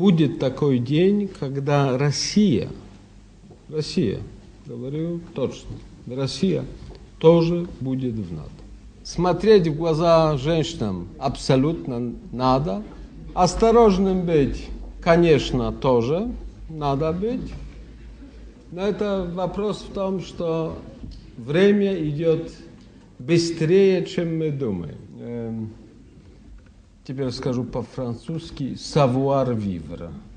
будет такой день, когда Россия, говорю точно, Россия тоже будет в НАТО. Смотреть в глаза женщинам абсолютно надо. Осторожным быть, конечно, тоже надо быть. Но это вопрос в том, что время идет быстрее, чем мы думаем. Теперь скажу по-французски savoir vivre.